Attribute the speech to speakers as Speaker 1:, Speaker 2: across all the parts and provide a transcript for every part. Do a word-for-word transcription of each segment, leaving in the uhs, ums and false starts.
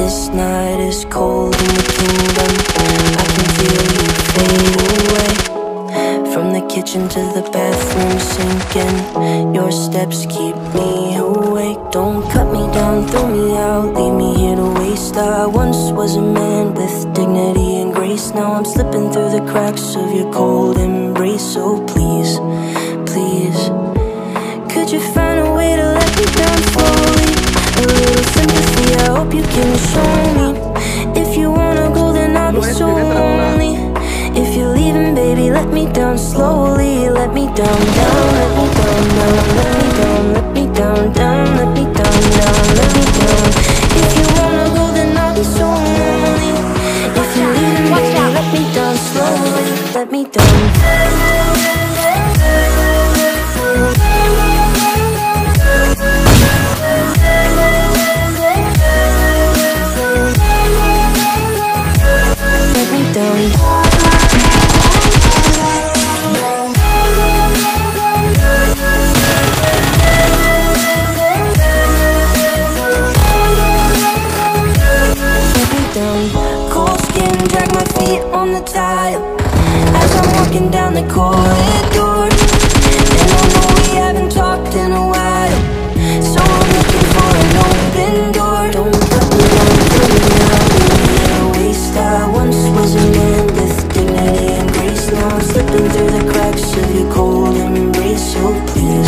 Speaker 1: this night is cold in the kingdom. I can feel you fade away. From the kitchen to the bathroom sinking, your steps keep me awake. Don't cut me down, throw me out, leave me here to waste. I once was a man with dignity and grace. Now I'm slipping through the cracks of your cold embrace. So please, please, could you find a way to let me down slowly? A little sympathy, I hope you can show me. If you wanna go, then I'll be so lonely. If you're leaving, baby, let me down slowly. Let me down, down, let me down, down, let me down, let me down, down, let me down, down, let me down. If you wanna go, then I'll be so lonely. If you're leaving, baby, let me down slowly. Let me down. Let me down. Cold skin, drag my feet on the tile as I'm walking down the corridor. And I know we haven't talked in a while, so I'm looking for an open door. Don't cut me down, throw me out, leave me in a waste. I once was a man with dignity and grace. Now I'm slipping through the cracks of your cold embrace. So please,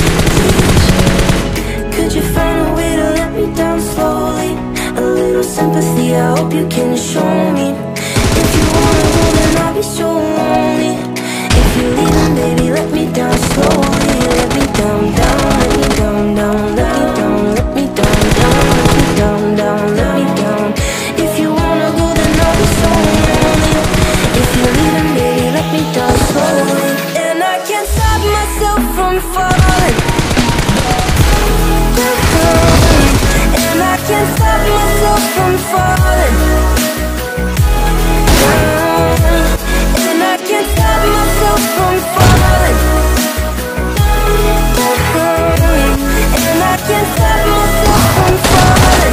Speaker 1: please, could you find a way to let me down slowly? A little sympathy, I hope you can show me. If you wanna go, then I'll be so lonely. If you're leaving, baby, let me down slowly. Let me down, down, let me down, down, let me down, let me down, down, let me down, down, let me down. If you wanna go, then I'll be so lonely. If you're leaving, baby, let me down slowly. And I can't stop myself from falling. And I can't stop myself from falling down. And I can't stop myself from falling down. And I can't stop myself from falling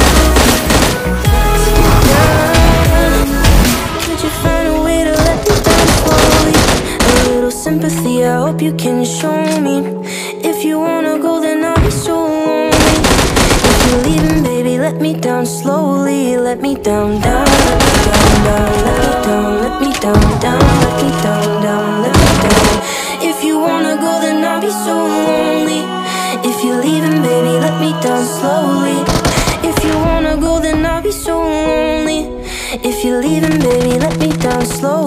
Speaker 1: down. Could you find a way to let me down slowly? A little sympathy, I hope you can show me. If you wanna go, then I'll be so lonely. If you're leaving, baby, let me down slowly. Let me down, down, let me down, down, let me down, let me down, down, let me down, down, let me down. If you wanna go, then I'll be so lonely. If you're leaving, baby, let me down slowly. If you wanna go, then I'll be so lonely. If you're leaving, baby, let me down slowly.